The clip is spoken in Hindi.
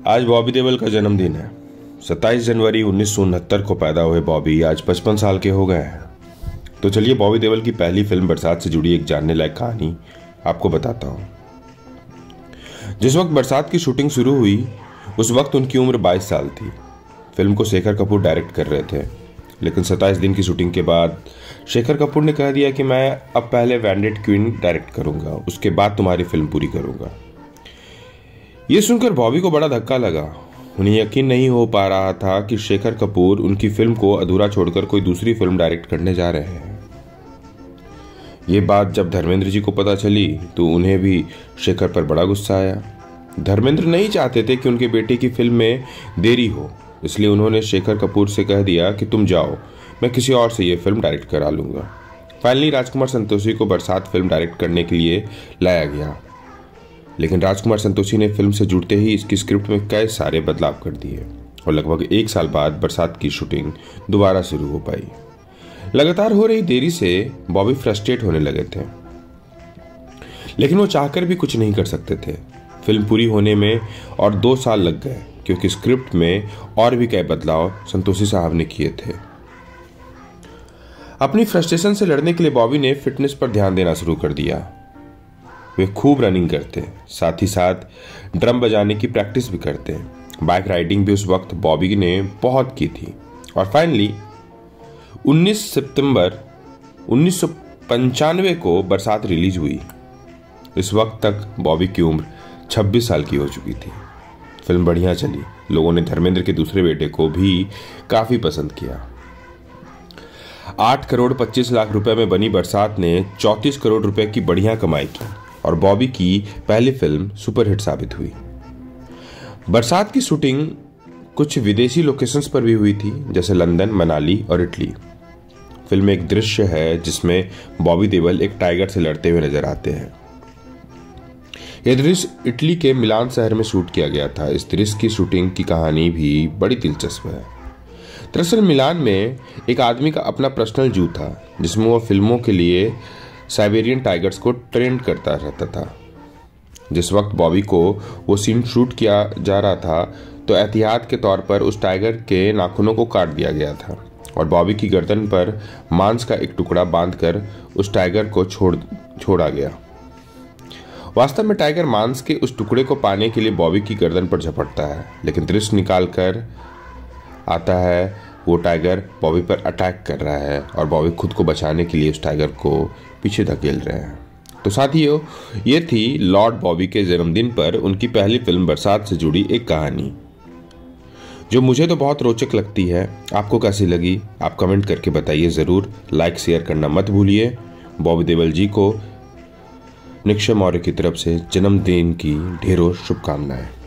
आज बॉबी देओल का जन्मदिन है। 27 जनवरी 1969 को पैदा हुए बॉबी आज 55 साल के हो गए हैं। तो चलिए बॉबी देओल की पहली फिल्म बरसात से जुड़ी एक जानने लायक कहानी आपको बताता हूँ। जिस वक्त बरसात की शूटिंग शुरू हुई उस वक्त उनकी उम्र 22 साल थी। फिल्म को शेखर कपूर डायरेक्ट कर रहे थे, लेकिन 27 दिन की शूटिंग के बाद शेखर कपूर ने कह दिया कि मैं अब पहले वैंडेड क्वीन डायरेक्ट करूंगा, उसके बाद तुम्हारी फिल्म पूरी करूंगा। ये सुनकर बॉबी को बड़ा धक्का लगा। उन्हें यकीन नहीं हो पा रहा था कि शेखर कपूर उनकी फिल्म को अधूरा छोड़कर कोई दूसरी फिल्म डायरेक्ट करने जा रहे हैं। ये बात जब धर्मेंद्र जी को पता चली तो उन्हें भी शेखर पर बड़ा गुस्सा आया। धर्मेंद्र नहीं चाहते थे कि उनके बेटे की फिल्म में देरी हो, इसलिए उन्होंने शेखर कपूर से कह दिया कि तुम जाओ, मैं किसी और से ये फिल्म डायरेक्ट करा लूंगा। फाइनली राजकुमार संतोषी को बरसात फिल्म डायरेक्ट करने के लिए लाया गया, लेकिन राजकुमार संतोषी ने फिल्म से जुड़ते ही इसकी स्क्रिप्ट में कई सारे बदलाव कर दिए और लगभग 1 साल बाद बरसात की शूटिंग दोबारा शुरू हो पाई। लगातार हो रही देरी से बॉबी फ्रस्ट्रेट होने लगे थे, लेकिन वो चाहकर भी कुछ नहीं कर सकते थे। फिल्म पूरी होने में और 2 साल लग गए, क्योंकि स्क्रिप्ट में और भी कई बदलाव संतोषी साहब ने किए थे। अपनी फ्रस्ट्रेशन से लड़ने के लिए बॉबी ने फिटनेस पर ध्यान देना शुरू कर दिया। वे खूब रनिंग करते, साथ ही साथ ड्रम बजाने की प्रैक्टिस भी करते। बाइक राइडिंग भी उस वक्त बॉबी ने बहुत की थी। और फाइनली 19 सितंबर 1995 को बरसात रिलीज हुई। इस वक्त तक बॉबी की उम्र 26 साल की हो चुकी थी। फिल्म बढ़िया चली। लोगों ने धर्मेंद्र के दूसरे बेटे को भी काफी पसंद किया। 8 करोड़ 25 लाख रुपए में बनी बरसात ने 34 करोड़ रुपए की बढ़िया कमाई की और बॉबी की पहली फिल्म सुपरहिट साबित हुई। बरसात की शूटिंग कुछ विदेशी लोकेशंस पर भी हुई थी, जैसे लंदन, मनाली और इटली। फिल्म में एक दृश्य है जिसमें बॉबी देओल एक टाइगर से लड़ते हुए नजर आते हैं। यह दृश्य इटली के मिलान शहर में शूट किया गया था। इस दृश्य की शूटिंग की कहानी भी बड़ी दिलचस्प है। दरअसल मिलान में एक आदमी का अपना पर्सनल जू था, जिसमें वह फिल्मों के लिए साइबेरियन टाइगर्स को ट्रेन करता रहता था। जिस वक्त बॉबी को वो सीन शूट किया जा रहा था तो एहतियात के तौर पर उस टाइगर के नाखूनों को काट दिया गया था और बॉबी की गर्दन पर मांस का एक टुकड़ा बांधकर उस टाइगर को छोड़ा गया। वास्तव में टाइगर मांस के उस टुकड़े को पाने के लिए बॉबी की गर्दन पर झपटता है, लेकिन दृश्य निकाल कर आता है वो टाइगर बॉबी पर अटैक कर रहा है और बॉबी खुद को बचाने के लिए उस टाइगर को पीछे धकेल रहे हैं। तो साथियों, ये थी लॉर्ड बॉबी के जन्मदिन पर उनकी पहली फिल्म बरसात से जुड़ी एक कहानी, जो मुझे तो बहुत रोचक लगती है। आपको कैसी लगी आप कमेंट करके बताइए ज़रूर। लाइक शेयर करना मत भूलिए। बॉबी देओल जी को निक्षय मौर्य की तरफ से जन्मदिन की ढेरों शुभकामनाएं।